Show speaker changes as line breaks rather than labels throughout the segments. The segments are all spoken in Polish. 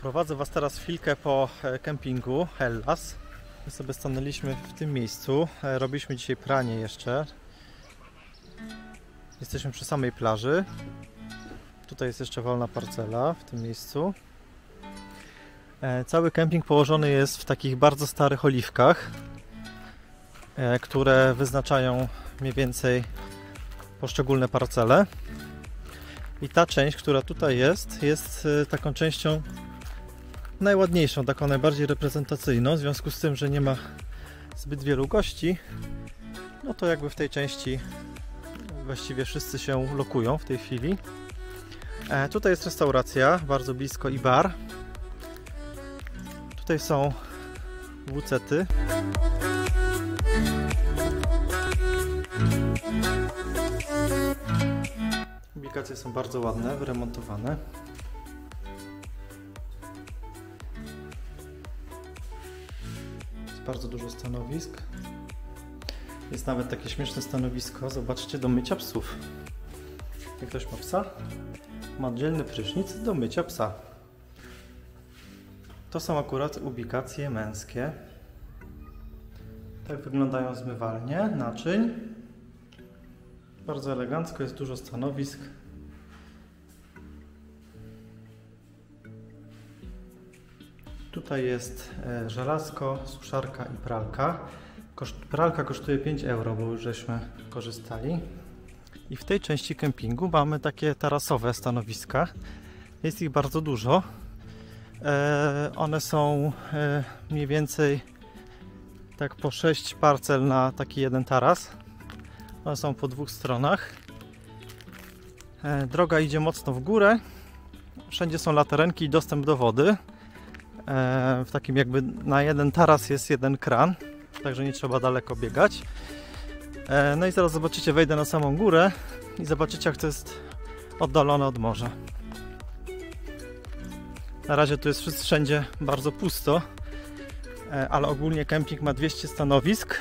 Prowadzę Was teraz chwilkę po kempingu Hellas. My sobie stanęliśmy w tym miejscu. Robiliśmy dzisiaj pranie jeszcze. Jesteśmy przy samej plaży. Tutaj jest jeszcze wolna parcela w tym miejscu. Cały kemping położony jest w takich bardzo starych oliwkach, które wyznaczają mniej więcej poszczególne parcele. I ta część, która tutaj jest taką częścią najładniejszą, taką najbardziej reprezentacyjną. W związku z tym, że nie ma zbyt wielu gości, no to jakby w tej części właściwie wszyscy się lokują w tej chwili. Tutaj jest restauracja, bardzo blisko, i bar. Tutaj są wucety. Ubikacje są bardzo ładne, wyremontowane. Jest bardzo dużo stanowisk. Jest nawet takie śmieszne stanowisko, zobaczcie, do mycia psów. Jak ktoś ma psa, ma oddzielny prysznic do mycia psa. To są akurat ubikacje męskie. Tak wyglądają zmywalnie naczyń. Bardzo elegancko, jest dużo stanowisk. Tutaj jest żelazko, suszarka i pralka. Pralka kosztuje 5 euro, bo już żeśmy korzystali. I w tej części kempingu mamy takie tarasowe stanowiska. Jest ich bardzo dużo. One są mniej więcej tak po 6 parcel na taki jeden taras. One są po dwóch stronach. Droga idzie mocno w górę. Wszędzie są latarenki i dostęp do wody. W takim jakby na jeden taras jest jeden kran, także nie trzeba daleko biegać. No i zaraz zobaczycie, wejdę na samą górę i zobaczycie, jak to jest oddalone od morza. Na razie tu jest wszędzie bardzo pusto, ale ogólnie kemping ma 200 stanowisk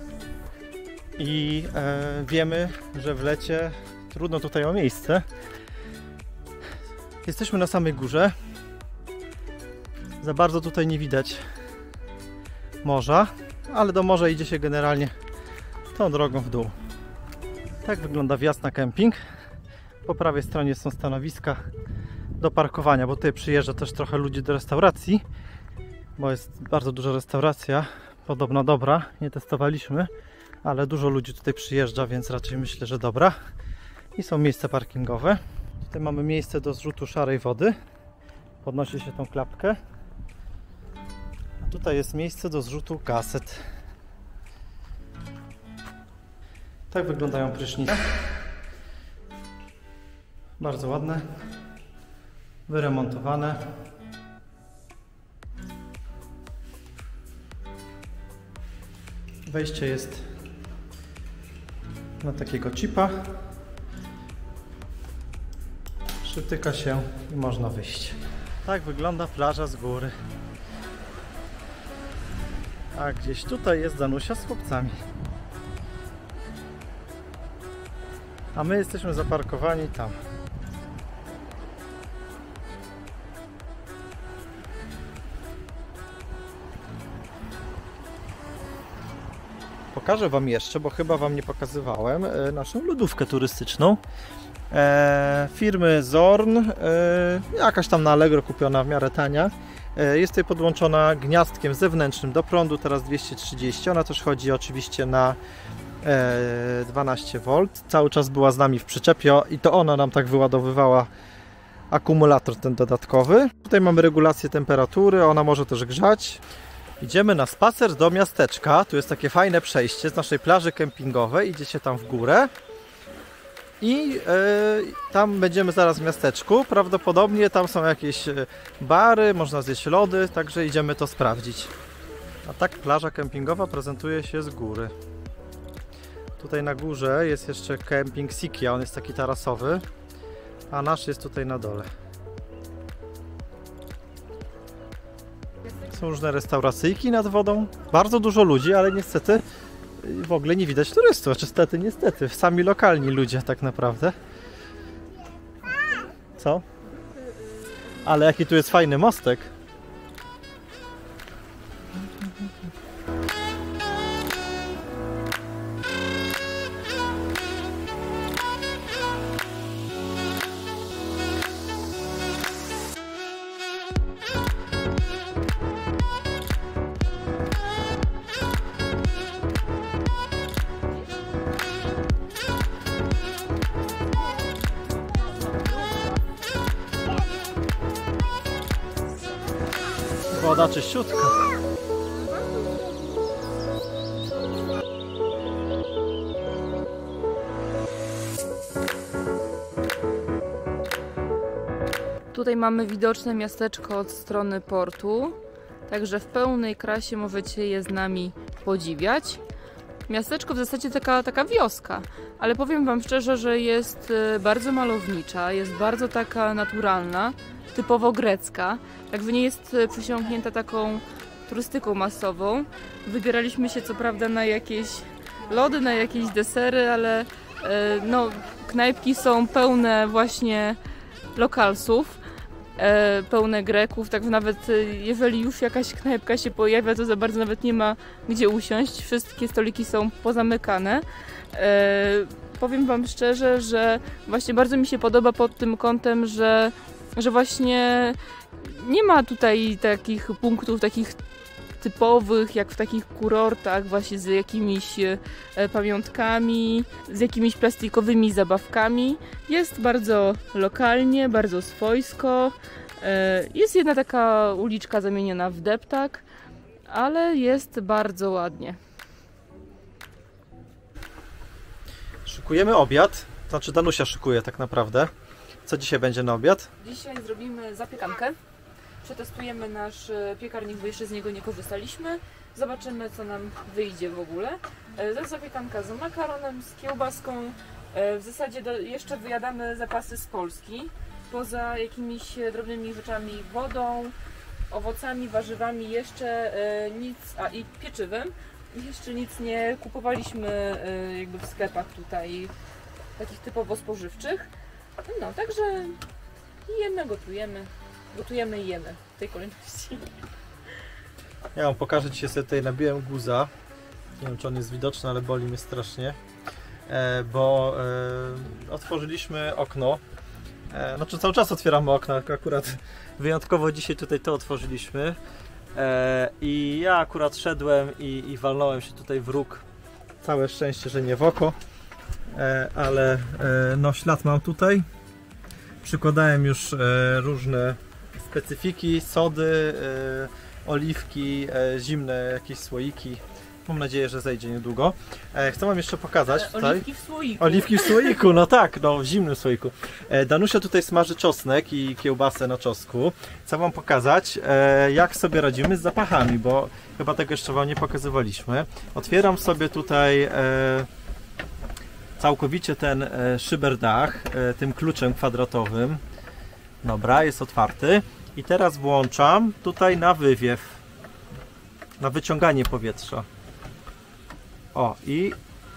i wiemy, że w lecie trudno tutaj o miejsce. Jesteśmy na samej górze. Za bardzo tutaj nie widać morza, ale do morza idzie się generalnie tą drogą w dół. Tak wygląda wjazd na kemping. Po prawej stronie są stanowiska do parkowania, bo tutaj przyjeżdża też trochę ludzi do restauracji, bo jest bardzo duża restauracja, podobno dobra, nie testowaliśmy, ale dużo ludzi tutaj przyjeżdża, więc raczej myślę, że dobra. I są miejsca parkingowe. Tutaj mamy miejsce do zrzutu szarej wody. Podnosi się tą klapkę. A tutaj jest miejsce do zrzutu kaset. Tak wyglądają prysznice. Bardzo ładne. Wyremontowane. Wejście jest na takiego chipa. Przytyka się i można wyjść. Tak wygląda plaża z góry. A gdzieś tutaj jest Danusia z chłopcami. A my jesteśmy zaparkowani tam. Pokażę Wam jeszcze, bo chyba Wam nie pokazywałem, naszą lodówkę turystyczną. Firmy Zorn, jakaś tam na Allegro kupiona, w miarę tania. Jest tutaj podłączona gniazdkiem zewnętrznym do prądu, teraz 230. Ona też chodzi oczywiście na 12V. Cały czas była z nami w przyczepie i to ona nam tak wyładowywała akumulator ten dodatkowy. Tutaj mamy regulację temperatury, ona może też grzać. Idziemy na spacer do miasteczka. Tu jest takie fajne przejście z naszej plaży kempingowej. Idziecie tam w górę i tam będziemy zaraz w miasteczku. Prawdopodobnie tam są jakieś bary, można zjeść lody, także idziemy to sprawdzić. A tak plaża kempingowa prezentuje się z góry. Tutaj na górze jest jeszcze kemping Sikia, on jest taki tarasowy, a nasz jest tutaj na dole. Są różne restauracyjki nad wodą, bardzo dużo ludzi, ale niestety w ogóle nie widać turystów, czy niestety, sami lokalni ludzie tak naprawdę. Co? Ale jaki tu jest fajny mostek. Woda czyściutka.
Tutaj mamy widoczne miasteczko od strony portu, także w pełnej krasie możecie je z nami podziwiać. Miasteczko w zasadzie taka wioska, ale powiem Wam szczerze, że jest bardzo malownicza, jest bardzo taka naturalna, typowo grecka, także nie jest przysiągnięta taką turystyką masową. Wybieraliśmy się co prawda na jakieś lody, na jakieś desery, ale no, knajpki są pełne właśnie lokalsów, pełne Greków, tak nawet jeżeli już jakaś knajpka się pojawia, to za bardzo nawet nie ma gdzie usiąść, wszystkie stoliki są pozamykane. Powiem Wam szczerze, że właśnie bardzo mi się podoba pod tym kątem, że właśnie nie ma tutaj takich punktów, takich typowych, jak w takich kurortach, właśnie z jakimiś pamiątkami, z jakimiś plastikowymi zabawkami. Jest bardzo lokalnie, bardzo swojsko. Jest jedna taka uliczka zamieniona w deptak, ale jest bardzo ładnie.
Szykujemy obiad, znaczy Danusia szykuje tak naprawdę. Co dzisiaj będzie na obiad?
Dzisiaj zrobimy zapiekankę. Przetestujemy nasz piekarnik, bo jeszcze z niego nie korzystaliśmy. Zobaczymy, co nam wyjdzie w ogóle. To jest zapiekanka z makaronem, z kiełbaską. W zasadzie jeszcze wyjadamy zapasy z Polski. Poza jakimiś drobnymi rzeczami, wodą, owocami, warzywami, jeszcze nic, i pieczywem. Jeszcze nic nie kupowaliśmy jakby w sklepach tutaj, takich typowo spożywczych. No, także jemy, gotujemy i jemy w tej kolejności.
Ja wam pokażę, dzisiaj sobie tutaj nabiłem guza. Nie wiem, czy on jest widoczny, ale boli mnie strasznie. Bo otworzyliśmy okno. Znaczy cały czas otwieramy okno, akurat wyjątkowo dzisiaj tutaj to otworzyliśmy. I ja akurat szedłem i walnąłem się tutaj w róg. Całe szczęście, że nie w oko. Ale no ślad mam tutaj. Przykładałem już różne specyfiki, sody, oliwki, zimne jakieś słoiki. Mam nadzieję, że zejdzie niedługo. Chcę wam jeszcze pokazać tutaj.
Oliwki w słoiku.
Oliwki w słoiku, no tak, no w zimnym słoiku. Danusia tutaj smaży czosnek i kiełbasę na czosnku. Chcę wam pokazać, jak sobie radzimy z zapachami, bo chyba tego jeszcze wam nie pokazywaliśmy. Otwieram sobie tutaj całkowicie ten szyberdach tym kluczem kwadratowym. Dobra, jest otwarty. I teraz włączam tutaj na wywiew, na wyciąganie powietrza. O, i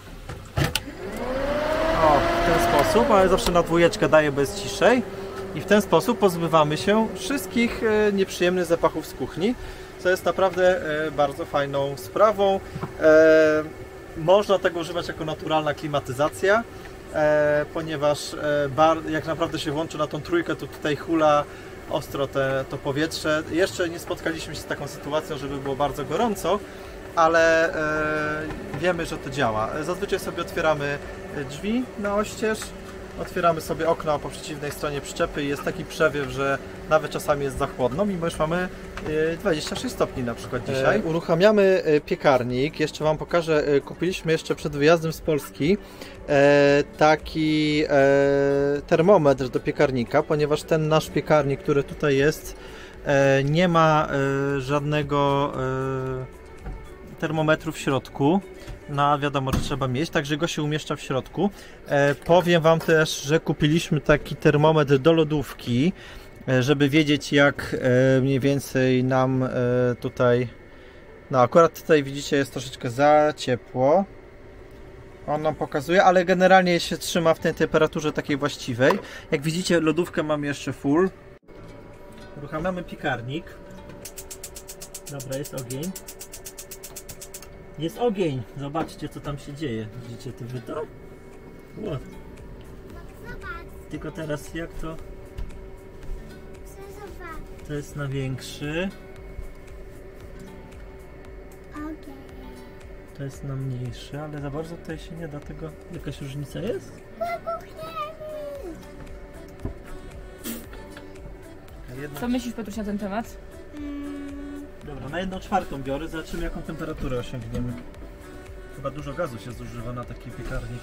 w ten sposób, ale zawsze na dwójeczkę daję bez ciszej. I w ten sposób pozbywamy się wszystkich nieprzyjemnych zapachów z kuchni, co jest naprawdę bardzo fajną sprawą. Można tego używać jako naturalna klimatyzacja, ponieważ jak naprawdę się włączy na tą trójkę, to tutaj hula ostro to powietrze. Jeszcze nie spotkaliśmy się z taką sytuacją, żeby było bardzo gorąco, ale wiemy, że to działa. Zazwyczaj sobie otwieramy drzwi na oścież, otwieramy sobie okno po przeciwnej stronie przyczepy i jest taki przewiew, że nawet czasami jest za chłodno, mimo iż mamy 26 stopni na przykład dzisiaj. Uruchamiamy piekarnik, jeszcze wam pokażę, kupiliśmy jeszcze przed wyjazdem z Polski taki termometr do piekarnika, ponieważ ten nasz piekarnik, który tutaj jest, nie ma żadnego termometru w środku. No wiadomo, że trzeba mieć, także go się umieszcza w środku. Powiem wam też, że kupiliśmy taki termometr do lodówki, żeby wiedzieć, jak mniej więcej nam tutaj, no akurat tutaj widzicie, jest troszeczkę za ciepło. On nam pokazuje, ale generalnie się trzyma w tej temperaturze takiej właściwej. Jak widzicie, lodówkę mam jeszcze full. Uruchamiamy piekarnik. Dobra, jest ogień. Jest ogień! Zobaczcie, co tam się dzieje. Widzicie to wy to? Ło. Tylko teraz jak to? To jest na większy. To jest na mniejszy, ale za bardzo tutaj się nie da tego. Jakaś różnica jest?
Co myślisz, Piotruś, na ten temat?
Dobra, na 1/4 biorę, zobaczymy jaką temperaturę osiągniemy. Chyba dużo gazu się zużywa na taki piekarnik.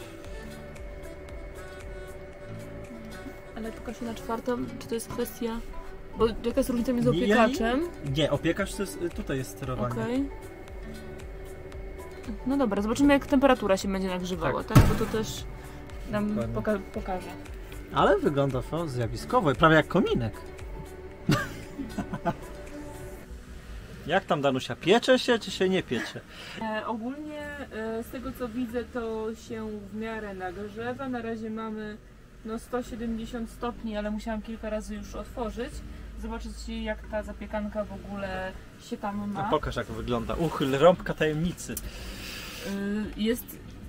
Ale pokaż się na 1/4, czy to jest kwestia... Bo jaka jest różnica między opiekaczem?
Nie, opiekacz to jest, tutaj jest sterowanie.
Okej. No dobra, zobaczymy jak temperatura się będzie nagrzewała, tak? Bo to też nam pokaże.
Ale wygląda to zjawiskowo, prawie jak kominek. Jak tam, Danusia, piecze się czy się nie piecze?
Ogólnie z tego co widzę, to się w miarę nagrzewa. Na razie mamy 170 stopni, ale musiałam kilka razy już otworzyć. Zobaczyć jak ta zapiekanka w ogóle się tam ma.
A pokaż jak wygląda. Uchyl rąbka tajemnicy.
Jest...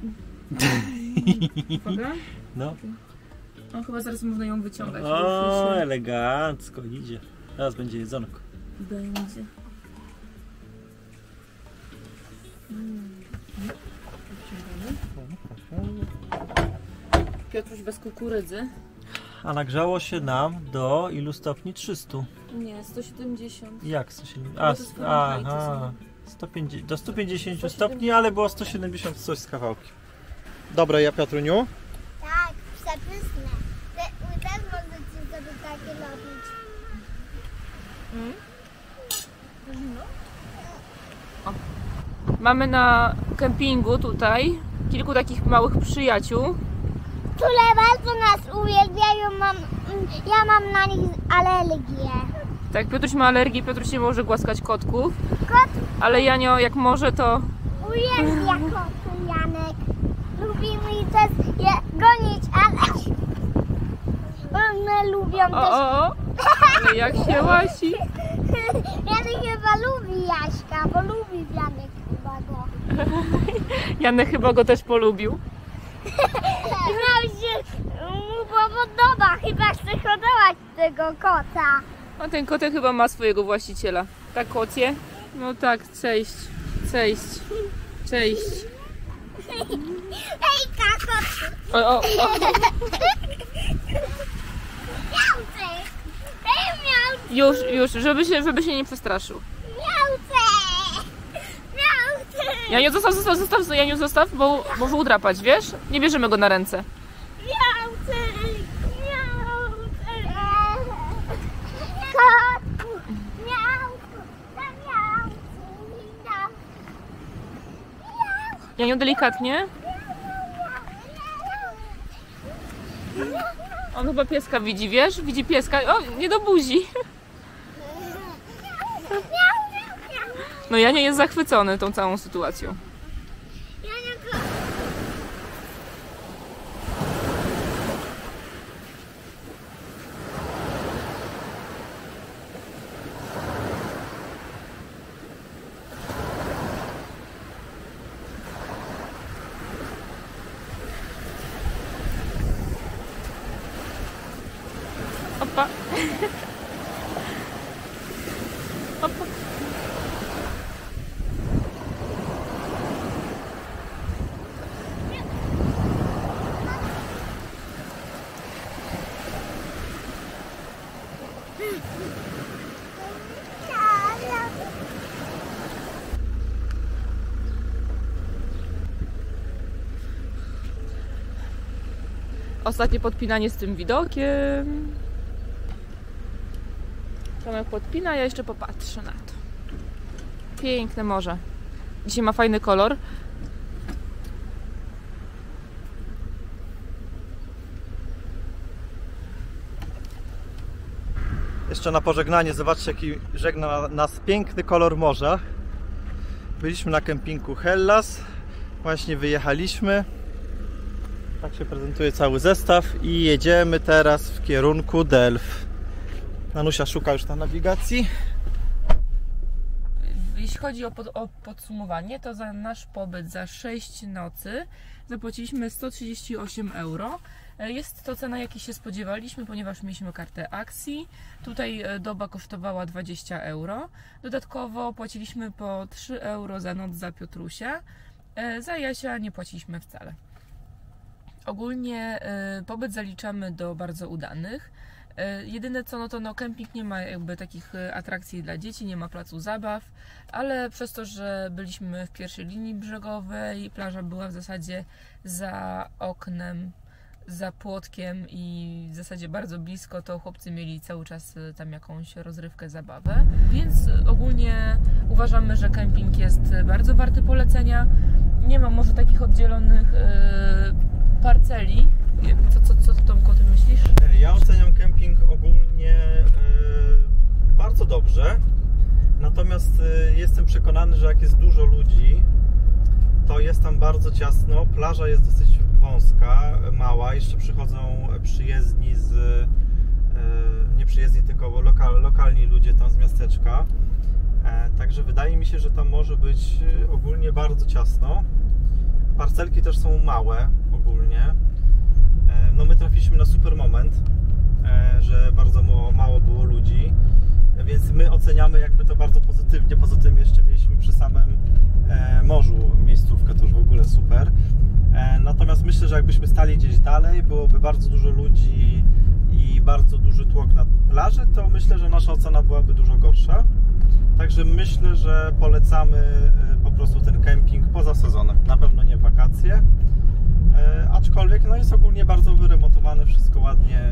Uwaga.
No.
O, chyba zaraz można ją wyciągać.
O, elegancko idzie. Teraz będzie jedzonko.
Będzie. Piotruś bez kukurydzy.
A nagrzało się nam do ilu stopni? 300.
Nie, 170.
Jak 170?
No to jest Fahrenheit,
Aha. 150, do 150 stopni, ale było 170 coś z kawałkiem. Dobre, ja Piotruniu?
Tak, przepyszne. Wy też możecie sobie takie robić.
Mamy na kempingu tutaj kilku takich małych przyjaciół.
Które bardzo nas uwielbiają, ja mam na nich alergię.
Tak, Piotruś ma alergię, Piotruś nie może głaskać kotków.
Kot
Ale Janio, jak może, to...
uwielbia kotu, Janek. Lubimy też je gonić, ale one lubią też...
O! Ale jak się łasi.
Janek chyba lubi Jaśka, bo lubi Janek chyba go.
Janek chyba go też polubił.
Nam się mu podoba, chyba chce hodować tego kota.
A ten kotek chyba ma swojego właściciela. Tak, kocie? No tak, cześć. Cześć. Cześć.
Hejka, kot!
O.
Miauce! Miauce!
Już, żeby się nie przestraszył.
Miauce! Miauce!
Janiu, zostaw, Janiu, zostaw, bo może udrapać, wiesz? Nie bierzemy go na ręce.
Miauce! Miauce! Kotku! Miauku! Miauce!
Janiu, delikatnie. On chyba pieska widzi, wiesz? Widzi pieska. O, nie do buzi. No Janiu jest zachwycony tą całą sytuacją. Opa. Opa. Ostatnie podpinanie z tym widokiem. Tomek podpina, ja jeszcze popatrzę na to. Piękne morze. Dzisiaj ma fajny kolor.
Jeszcze na pożegnanie, zobaczcie jaki żegna nas piękny kolor morza. Byliśmy na kempingu Hellas. Właśnie wyjechaliśmy. Tak się prezentuje cały zestaw i jedziemy teraz w kierunku Delft. Nanusia szuka już na nawigacji.
Jeśli chodzi o podsumowanie, to za nasz pobyt za 6 nocy zapłaciliśmy 138 euro. Jest to cena, jakiej się spodziewaliśmy, ponieważ mieliśmy kartę akcji. Tutaj doba kosztowała 20 euro. Dodatkowo płaciliśmy po 3 euro za noc za Piotrusia. Za Jasia nie płaciliśmy wcale. Ogólnie pobyt zaliczamy do bardzo udanych. Jedyne co, no kemping nie ma jakby takich atrakcji dla dzieci, nie ma placu zabaw, ale przez to, że byliśmy w pierwszej linii brzegowej, plaża była w zasadzie za oknem, za płotkiem i w zasadzie bardzo blisko, to chłopcy mieli cały czas tam jakąś rozrywkę, zabawę. Więc ogólnie uważamy, że kemping jest bardzo warty polecenia. Nie ma może takich oddzielonych parceli. Co Tomku, o tym myślisz?
Ja oceniam kemping ogólnie bardzo dobrze. Natomiast jestem przekonany, że jak jest dużo ludzi, to jest tam bardzo ciasno. Plaża jest dosyć wąska, mała. Jeszcze przychodzą przyjezdni nie przyjezdni, tylko lokalni ludzie tam z miasteczka. Także wydaje mi się, że tam może być ogólnie bardzo ciasno. Parcelki też są małe ogólnie. No my trafiliśmy na super moment, że bardzo mało było ludzi, więc my oceniamy jakby to bardzo pozytywnie. Poza tym jeszcze mieliśmy przy samym morzu miejscówkę, to już w ogóle super. Natomiast myślę, że jakbyśmy stali gdzieś dalej, byłoby bardzo dużo ludzi i bardzo duży tłok na plaży, to myślę, że nasza ocena byłaby dużo gorsza. Także myślę, że polecamy po prostu ten kemping poza sezonem, na pewno nie w wakacje. Aczkolwiek no jest ogólnie bardzo wyremontowane, wszystko ładnie.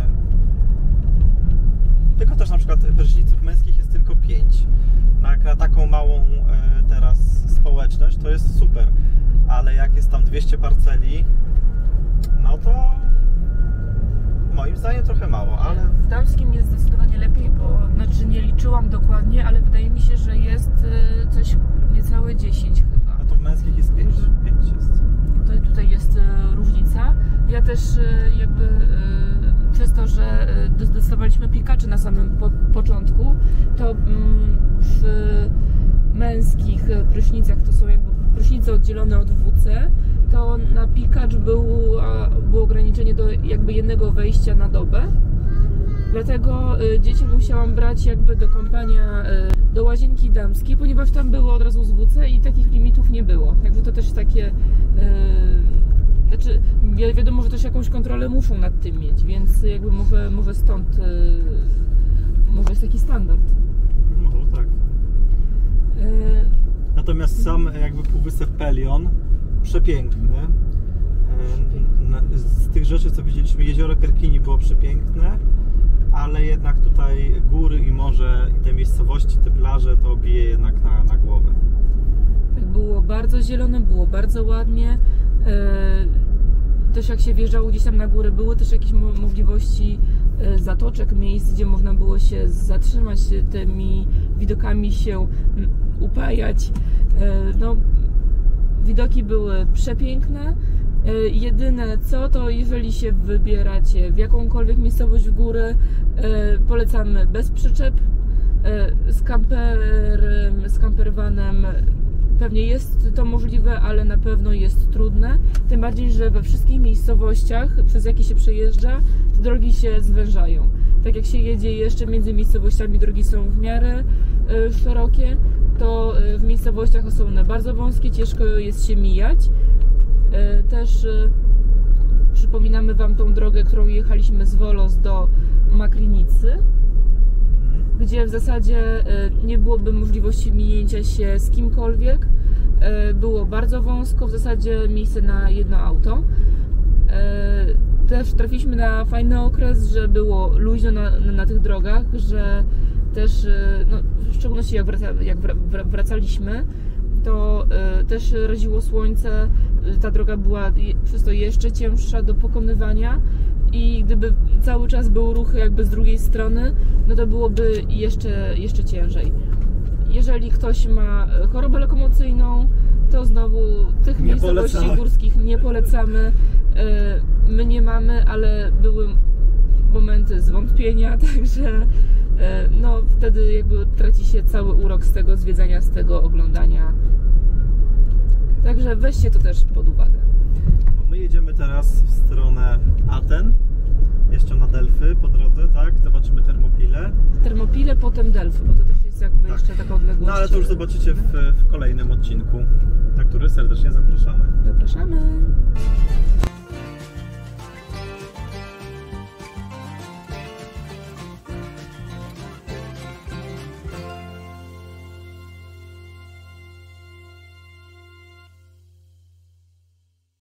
Tylko też na przykład pryszniców męskich jest tylko 5. Na taką małą teraz społeczność to jest super. Ale jak jest tam 200 parceli, no to moim zdaniem trochę mało, ale...
W damskim jest zdecydowanie lepiej, bo znaczy nie liczyłam dokładnie, ale wydaje mi się, że jest coś niecałe 10 chyba.
A to w męskich jest 5 jest.
Tutaj jest różnica. Ja też jakby przez to, że dostawaliśmy pikaczy na samym początku, to w męskich prysznicach, to są jakby prysznice oddzielone od WC, to na pikacz było ograniczenie do jakby jednego wejścia na dobę. Dlatego dzieci musiałam brać jakby do kąpania do łazienki damskiej, ponieważ tam było od razu z WC i takich limitów nie było. Także to też takie... Znaczy, wiadomo, że też jakąś kontrolę muszą nad tym mieć, więc jakby może stąd... może jest taki standard.
Może tak. Natomiast sam jakby półwysep Pelion przepiękny. Z tych rzeczy, co widzieliśmy, jezioro Kerkini było przepiękne, ale jednak tutaj góry i morze i te miejscowości, te plaże to bije jednak na głowę.
Tak, było bardzo zielone, było bardzo ładnie. Też jak się wjeżdżało gdzieś tam na górę, były też jakieś możliwości zatoczek, miejsc, gdzie można było się zatrzymać, tymi widokami się upajać. No, widoki były przepiękne. Jedyne co, to jeżeli się wybieracie w jakąkolwiek miejscowość w góry, polecamy bez przyczep. Z campervanem pewnie jest to możliwe, ale na pewno jest trudne. Tym bardziej, że we wszystkich miejscowościach, przez jakie się przejeżdża, te drogi się zwężają. Tak jak się jedzie jeszcze między miejscowościami, drogi są w miarę szerokie, to w miejscowościach są one bardzo wąskie, ciężko jest się mijać. Też przypominamy Wam tą drogę, którą jechaliśmy z Wolos do Makrinicy, gdzie w zasadzie nie byłoby możliwości minięcia się z kimkolwiek. Było bardzo wąsko, w zasadzie miejsce na jedno auto. Też trafiliśmy na fajny okres, że było luźno na tych drogach, że też, no, w szczególności jak wracaliśmy, to też raziło słońce, ta droga była przez to jeszcze cięższa do pokonywania i gdyby cały czas był ruch jakby z drugiej strony, no to byłoby jeszcze ciężej. Jeżeli ktoś ma chorobę lokomocyjną, to znowu tych miejscowości górskich nie polecamy. My nie mamy, ale były momenty zwątpienia, także no wtedy jakby traci się cały urok z tego zwiedzania, z tego oglądania. Także weźcie to też pod uwagę.
My jedziemy teraz w stronę Aten, jeszcze na Delfy po drodze, tak? Zobaczymy Termopile.
Termopile, potem Delfy, bo to też jest jakby
Tak.
jeszcze taka odległość.
No ale to już zobaczycie w kolejnym odcinku, na który serdecznie zapraszamy.
Zapraszamy.